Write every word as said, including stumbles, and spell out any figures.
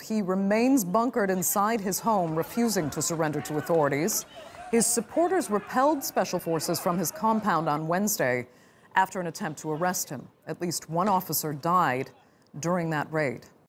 He remains bunkered inside his home, refusing to surrender to authorities. His supporters repelled special forces from his compound on Wednesday after an attempt to arrest him. At least one officer died during that raid.